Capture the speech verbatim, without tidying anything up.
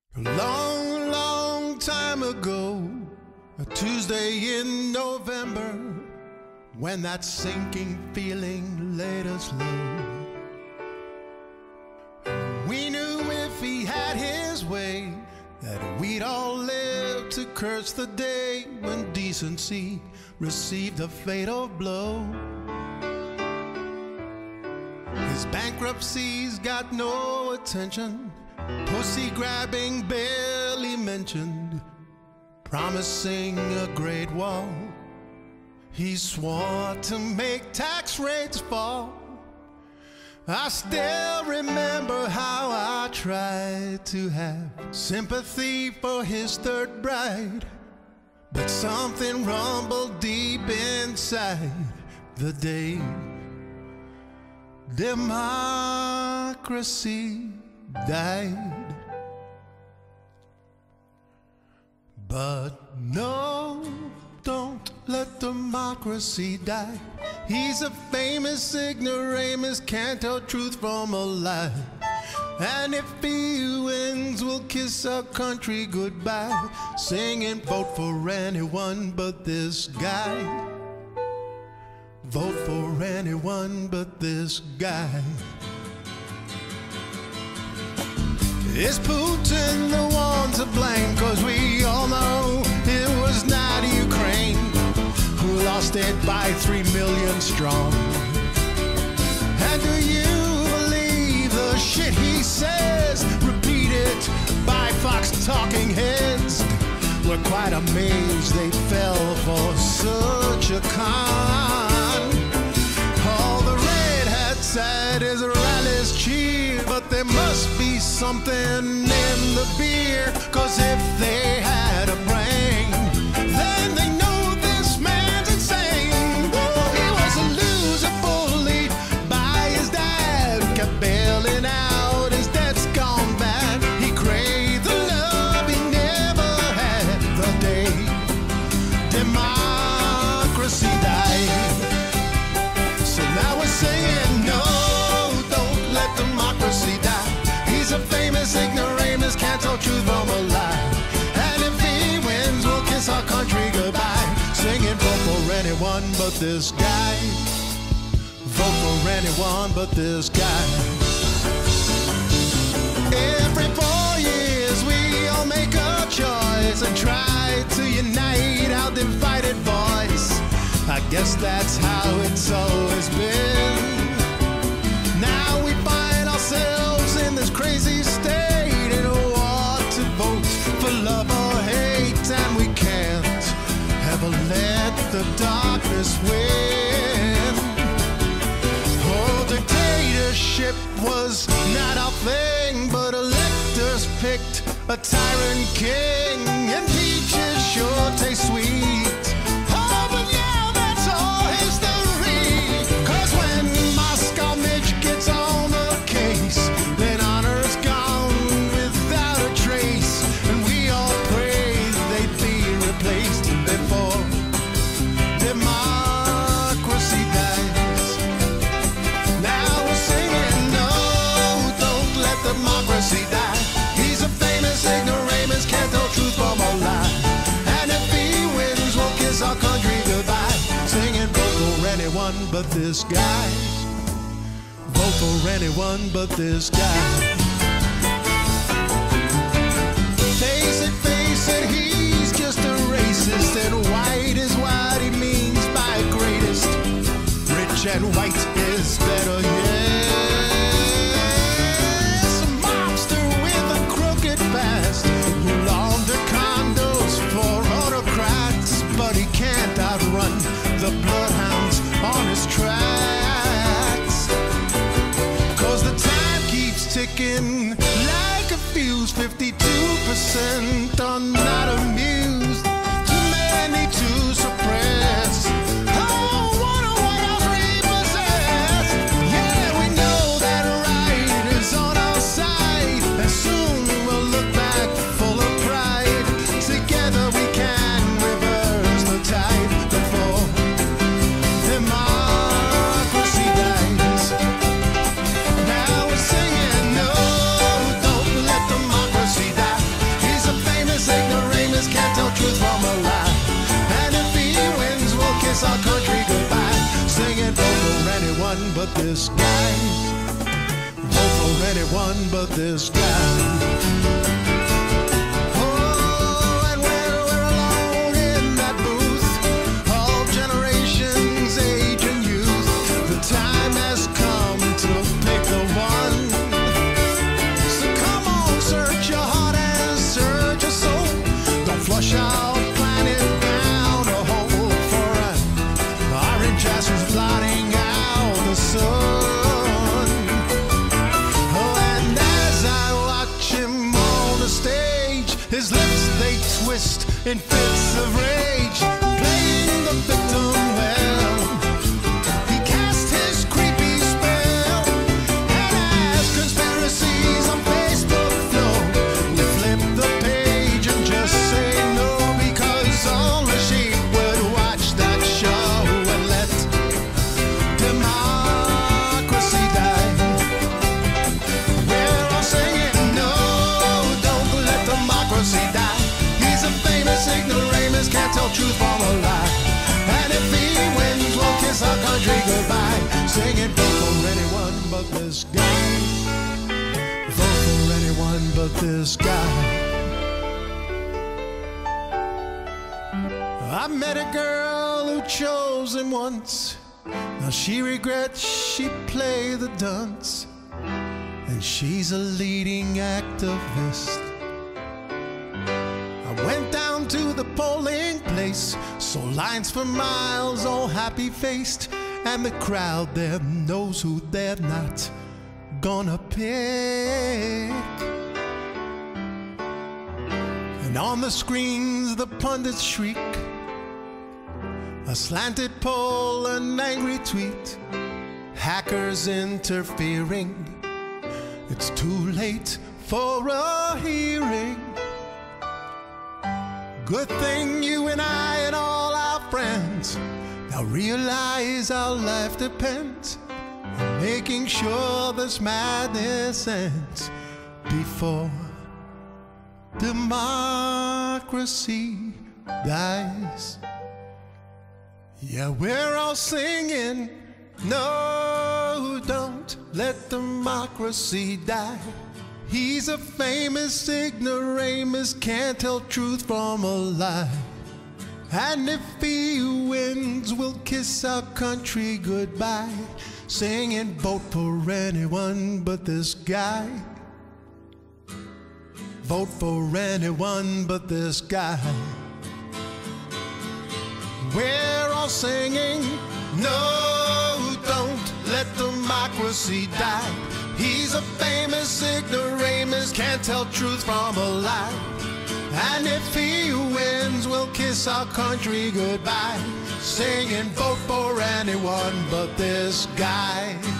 A long, long time ago, a Tuesday in November, when that sinking feeling laid us low, we knew if he had his way that we'd all live to curse the day when decency received a fatal blow. His bankruptcy's got no attention, pussy grabbing barely mentioned, promising a great wall. He swore to make tax rates fall. I still remember how I tried to have sympathy for his third bride, but something rumbled deep inside the day democracy died. But no, don't let democracy die. He's a famous ignoramus, can't tell truth from a lie. And if he wins, we'll kiss our country goodbye, singing vote for anyone but this guy. Vote for anyone but this guy. Is Putin the one to blame? Cause we all know it was not Ukraine who lost it by three million strong. And do you believe the shit he says, repeated by Fox talking heads? We're quite amazed they fell for such a con. All the red hats at his rallies cheer, but there must be something in the beer. Cause if they had a brain, then they know this man's insane. Oh, he was a loser bullied by his dad, kept bailing out, his debt's gone bad. He craved the love he never had the day democracy died. So now we're saying no, don't let democracy die. He's a famous ignoramus, can't tell truth from a lie. And if he wins, we'll kiss our country goodbye, singing vote for anyone but this guy. Vote for anyone but this guy. Every four years we all make a choice and try to unite our divided voice. I guess that's how it's always been. Now we find ourselves in this crazy state, in a war to vote for love or hate, and we can't ever let the darkness win. Oh, dictatorship was not our thing, but electors picked a tyrant king, and peaches sure taste sweet. Oh, but now that's all history. Cause when Moscow Mitch gets on the case, then honor's gone without a trace, and we all pray they'd be replaced before democracy dies. Now we're singing no, don't let democracy die. He's a famous ignoramus, can't tell truth from a lie. And if he wins, we'll kiss our country goodbye, singing vote for anyone but this guy. Vote for anyone but this guy. Face it, face it, he's just a racist, and white is what he means by greatest. Rich and white is better, yes. A mobster with a crooked past who laundered condos for autocrats, but he can't outrun the bloodhounds on his tracks. Cause the time keeps ticking like a fuse. Fifty-two percent are not amused, too many to suppress. Oh, wonder what else repossess. but this guy. Vote for anyone but this guy. Flush out, planet down a hole for an orange ass who's blotting out the sun. Oh, and as I watch him on the stage, his lips they twist in fits of rage, playing the victim well. He cast his creepy spell, and as conspiracies on Facebook flow, we flip the page and just say can't tell truth from a lie, and if he wins, we'll kiss our country goodbye, singing vote for anyone but this guy, vote for anyone but this guy. I met a girl who chose him once, now she regrets she played the dunce, and she's a leading activist. I went down to the polling place, saw lines for miles, all happy-faced, and the crowd there knows who they're not gonna pick. And on the screens the pundits shriek, a slanted poll, an angry tweet, hackers interfering, it's too late for a hearing. Good thing you and I and all our friends now realize our life depends on making sure this madness ends before democracy dies. Yeah, we're all singing, no, don't let democracy die. He's a famous ignoramus, can't tell truth from a lie. And if he wins, we'll kiss our country goodbye, singing vote for anyone but this guy. Vote for anyone but this guy. We're all singing, no, don't let democracy die. He's a famous ignoramus, can't tell truth from a lie. And if he wins, we'll kiss our country goodbye, singing vote for anyone but this guy.